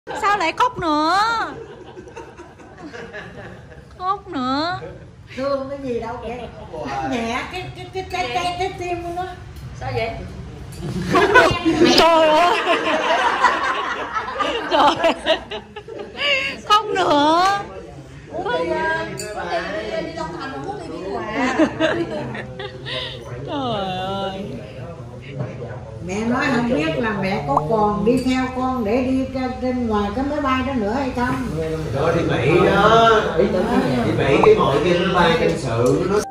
Sao lại khóc nữa? Khóc nữa. Thương cái gì đâu vậy? Nhẹ cái tim của nó. Sao vậy? Trời ơi. Trời. Khóc nữa. Đi Long Thành mà muốn đi Biên Hòa. Trời ơi. Mẹ nói không biết là mẹ có còn đi theo con để đi trên ngoài cái máy bay đó nữa hay không? Đó thì Mỹ đó. Thì Mỹ cái mọi cái máy bay quân sự nó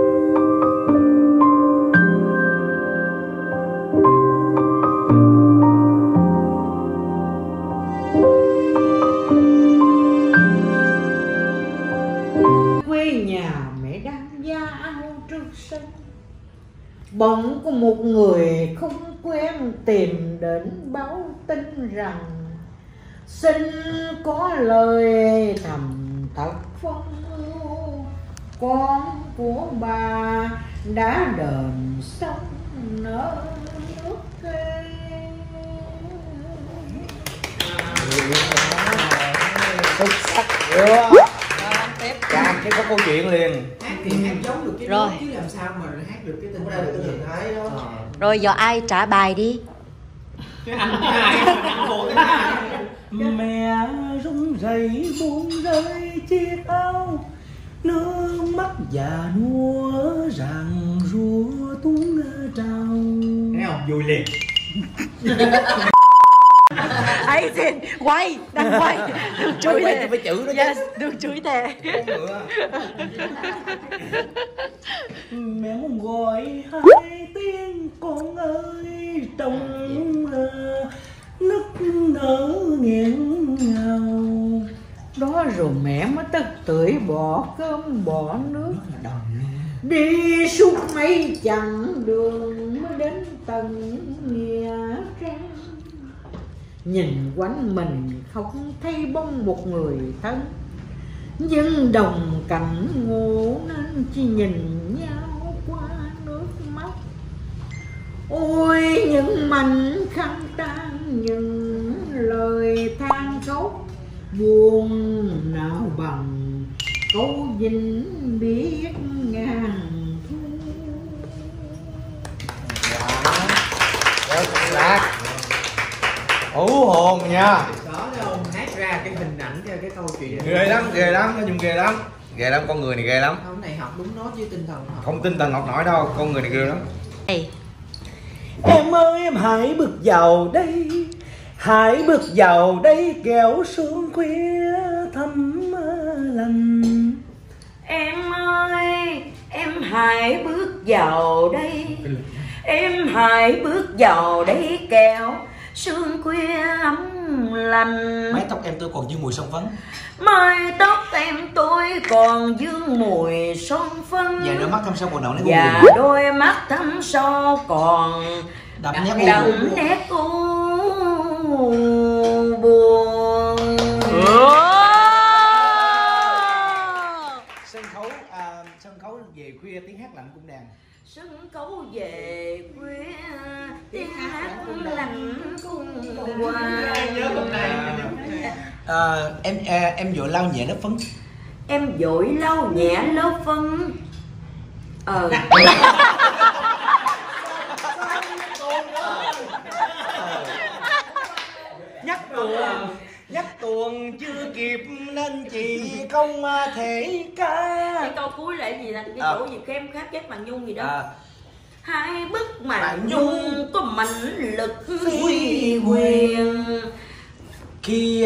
Quê nhà mẹ đang da ao trước sân, bỗng có một người không quen tìm đến báo tin rằng xin có lời thầm thật phong lưu, con của bà đã đền xong nợ nước kê. xuất sắc chưa? Cam cái có câu chuyện liền. Hát thì hát giống được cái Rồi. chứ làm sao mà hát được cái tình thái đó. Rồi giờ ai trả bài đi? Cái anh hồ cái hai. Mẹ run rẩy buông rơi chiếc áo, nước mắt già nua ràng rúa tuôn trào. Thấy không? Vui liền. Ấy xin quay, đang quay. Được chửi Quay thề. phải chữ đó chứ. Yes, được chửi thề. Mẹ muốn gọi hai tiếng con ơi, trong nức nở nghẹn ngào. Đó rồi mẹ mới tức tưởi bỏ cơm bỏ nước, đi suốt mấy chặng đường mới đến tận Nghĩa Trang. Nhìn quanh mình không thấy bóng một người thân, nhưng đồng cảnh ngộ nên chỉ nhìn nhau qua nước mắt. Ôi những mảnh khăn tan, những lời than khóc buồn nào bằng câu dinh biết ngàn thu. Rất lạc. Hú hồn nha. Đó thấy không? Hát ra cái hình ảnh cái câu chuyện. Ghê lắm, nói chung ghê lắm. Ghê lắm, con người này ghê lắm. Không, này học đúng nốt với tinh thần học. Không tin tần học nổi đâu, con người này ghê lắm. Em ơi em hãy bước vào đây, hãy bước vào đây kẻo sương khuya thăm lành. Em ơi, em hãy bước vào đây. Em hãy bước vào đây kẹo sương khuya ấm lành. Mái tóc em tôi còn dương mùi son phấn. Mái tóc em tôi còn dương mùi son phấn. Và đôi mắt thâm sâu còn đậm nét Và đôi mắt thâm sâu còn đậm đậm nét u buồn. Sân khấu về khuya tiếng hát lạnh cung đàn. Sân khấu về khuya tiếng hát lạnh cung hoa. Em vội lau nhẹ lớp phấn. Em vội lau nhẹ lớp phấn. Nhắc tuồng chưa kịp nên chị không thể ca. Cái câu cuối là cái gì là cái chỗ gì kém khác ghét Màn Nhung gì đó. Hai bức Màn Nhung có mãnh lực huy quyền. Khi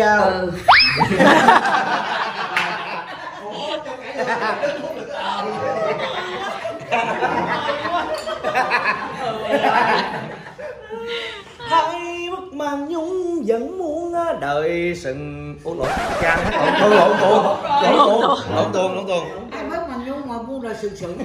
hai bức Màn Nhung vẫn muốn đời sừng. Ủa lộn cha hát lộn tuồng. Ai mất Màn Nhung mà buông đời sừng sững.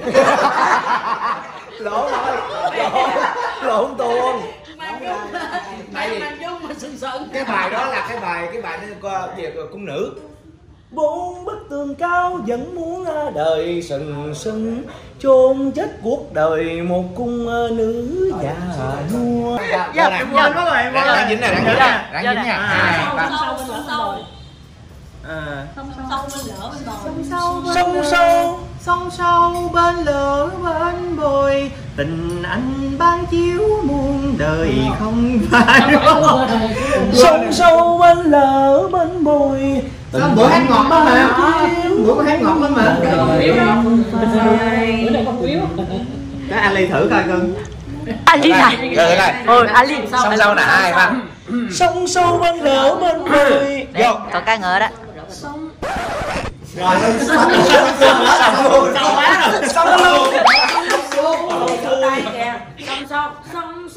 Lộn tuồng. Màn Nhung mà sừng sững. Cái bài đó là cái bài nó về cung nữ. bốn bức tường cao vẫn muốn đời sừng sững, chôn chết cuộc đời một cung nữ già nua. Dạ, quên mất rồi. Đang dính nè, đang dính nè, đang dính nha. 2, 3. Sông sâu bên lửa bên bồi, tình anh ban chiếu muôn đời không phai. Sông sâu bên lửa bên bồi, Sao bữa hát ngọt lắm mà. Bữa có hát ngọt lắm mà. Cái Ali thử coi cưng. Ali này. Rồi rồi. Ali. Song sâu nè, 2, 3. Sông sâu bên lửa bên bồi. Đây, có ca ngợi đó. Rồi xong luôn. Xong luôn. Tay kìa. Sông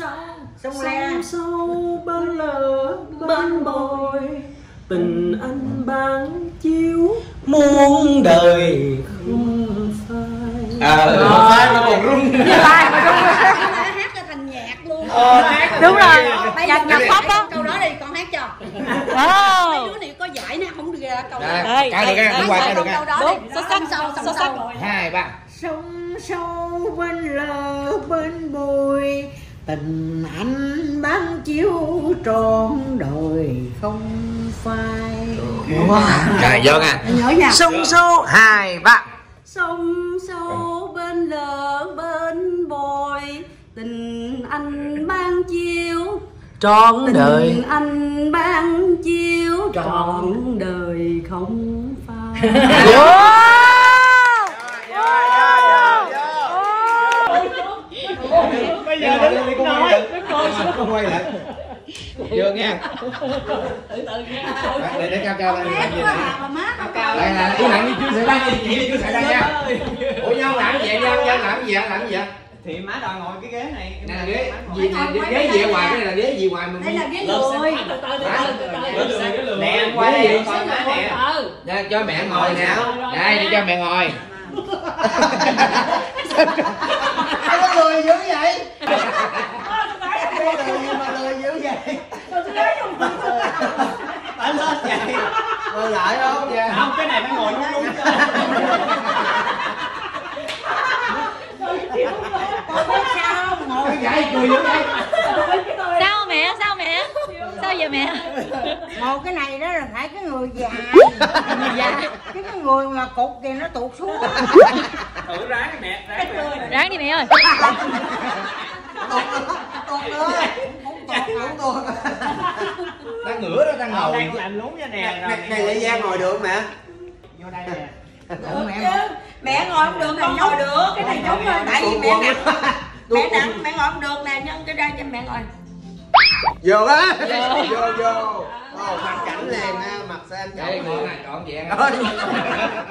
sâu bên lửa bên bồi, tình anh ban chiếu muôn đời không phai. Phai nó còn rung. Phai mà rung. Hát cho thành nhạc luôn. Đúng rồi. Nhạc pop đó. Câu đó đi con hát cho. Mấy đứa này có giải nè, không được ra câu đó. Cái được cái qua cái được Câu cái. đó đi. Xuất sắc. 2, 3. Sông sâu bên lỡ bên bồi, tình anh ban chiếu trọn đời không phai. Rồi vô nha. Nhớ nha. Sông sâu 2, 3. Sông sâu bên lỡ bên bồi, tình anh ban chiếu trọn đời. Tình anh ban chiếu trọn đời không phai. Bây giờ đến nói Con quay lại. vô nha. Để cao lên làm gì này. Đây là chú nặng chú sẽ đang gì chú sẽ đang nha. Ủa nhau làm gì vậy, nhau làm gì vậy, làm gì vậy? Thì má đòi ngồi cái ghế này. Nè ghế gì nè, ghế gì ở ngoài, cái này là ghế gì ngoài mình. Đây là ghế người. Nè qua đây coi má nè. Đây cho mẹ ngồi nè. Đây để cho mẹ ngồi. Ai có lười dữ vậy? Mà lười dữ vậy? Phải lên vậy. Ngồi lại không? Không, cái này phải ngồi đúng đúng. Sao ngồi Vậy cười dữ vậy. Sao mẹ? Sao vậy mẹ? ngồi cái này đó là phải cái người già. Chứ cái người mà cục kìa nó tụt xuống. Thử ráng mẹ, Ráng đi mẹ ơi. Tụt nữa. Không tụt. Đang ngửa đó, đang ngồi. Đang làm lún nha nè. Này Lệ Giang ngồi được mẹ. Vô đây nè. Mẹ ngồi không được, không ngồi được. Cái này trúng rồi, tại vì mẹ nặng. Mẹ nặng, mẹ ngồi không được nè, nhân cái ra cho mẹ ngồi. Vô á. Vô. Mặt cảnh liền ha, mặt sang Đây cảnh. ngồi này trọn vẹn.